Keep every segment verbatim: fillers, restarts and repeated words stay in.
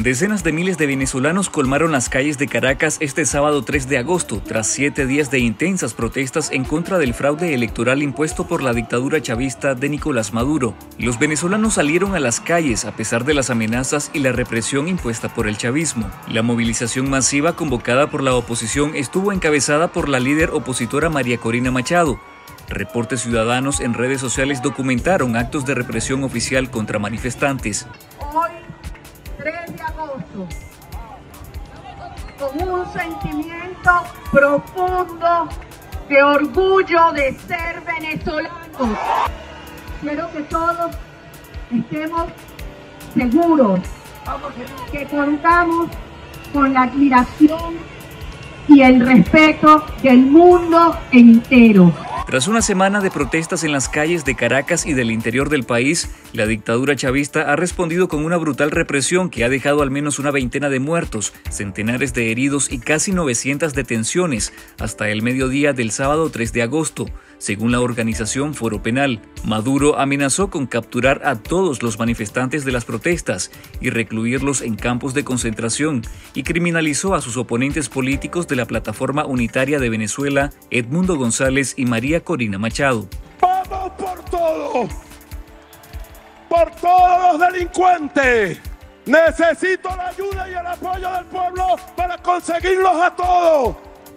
Decenas de miles de venezolanos colmaron las calles de Caracas este sábado tres de agosto, tras siete días de intensas protestas en contra del fraude electoral impuesto por la dictadura chavista de Nicolás Maduro. Los venezolanos salieron a las calles a pesar de las amenazas y la represión impuesta por el chavismo. La movilización masiva convocada por la oposición estuvo encabezada por la líder opositora María Corina Machado. Reportes ciudadanos en redes sociales documentaron actos de represión oficial contra manifestantes. Hoy, tres de agosto, con un sentimiento profundo de orgullo de ser venezolanos. Quiero que todos estemos seguros que contamos con la admiración y el respeto del mundo entero. Tras una semana de protestas en las calles de Caracas y del interior del país, la dictadura chavista ha respondido con una brutal represión que ha dejado al menos una veintena de muertos, centenares de heridos y casi novecientas detenciones hasta el mediodía del sábado tres de agosto, según la organización Foro Penal. Maduro amenazó con capturar a todos los manifestantes de las protestas y recluirlos en campos de concentración, y criminalizó a sus oponentes políticos de la Plataforma Unitaria de Venezuela, Edmundo González y María Corina Machado. ¡Vamos por todo! ¡Por todos los delincuentes! Necesito la ayuda y el apoyo del pueblo para conseguirlos a todos.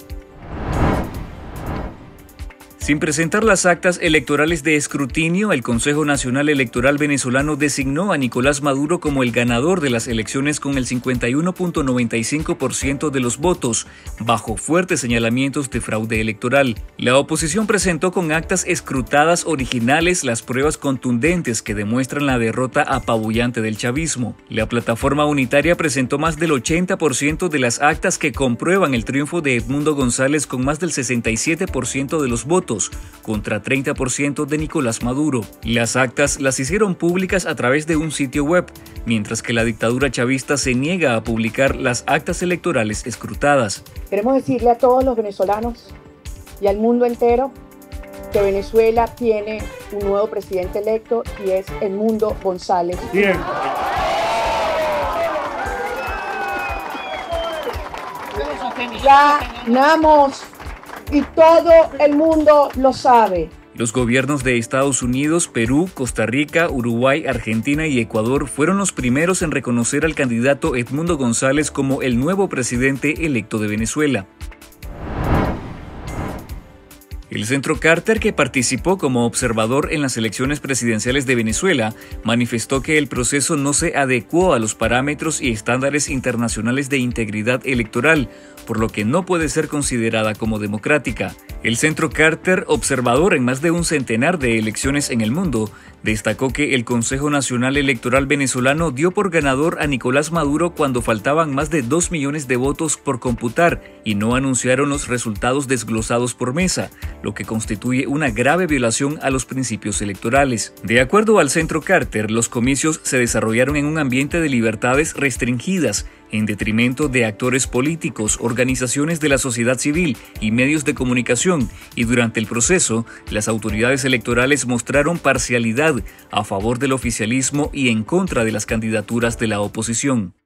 Sin presentar las actas electorales de escrutinio, el Consejo Nacional Electoral venezolano designó a Nicolás Maduro como el ganador de las elecciones con el cincuenta y uno punto noventa y cinco por ciento de los votos, bajo fuertes señalamientos de fraude electoral. La oposición presentó con actas escrutadas originales las pruebas contundentes que demuestran la derrota apabullante del chavismo. La Plataforma Unitaria presentó más del ochenta por ciento de las actas que comprueban el triunfo de Edmundo González con más del sesenta y siete por ciento de los votos, contra treinta por ciento de Nicolás Maduro. Las actas las hicieron públicas a través de un sitio web, mientras que la dictadura chavista se niega a publicar las actas electorales escrutadas. Queremos decirle a todos los venezolanos y al mundo entero que Venezuela tiene un nuevo presidente electo y es Edmundo González. Bien. Ganamos. Y todo el mundo lo sabe. Los gobiernos de Estados Unidos, Perú, Costa Rica, Uruguay, Argentina y Ecuador fueron los primeros en reconocer al candidato Edmundo González como el nuevo presidente electo de Venezuela. El Centro Carter, que participó como observador en las elecciones presidenciales de Venezuela, manifestó que el proceso no se adecuó a los parámetros y estándares internacionales de integridad electoral, por lo que no puede ser considerada como democrática. El Centro Carter, observador en más de un centenar de elecciones en el mundo, destacó que el Consejo Nacional Electoral venezolano dio por ganador a Nicolás Maduro cuando faltaban más de dos millones de votos por computar y no anunciaron los resultados desglosados por mesa, lo que constituye una grave violación a los principios electorales. De acuerdo al Centro Carter, los comicios se desarrollaron en un ambiente de libertades restringidas, en detrimento de actores políticos, organizaciones de la sociedad civil y medios de comunicación, y durante el proceso, las autoridades electorales mostraron parcialidad a favor del oficialismo y en contra de las candidaturas de la oposición.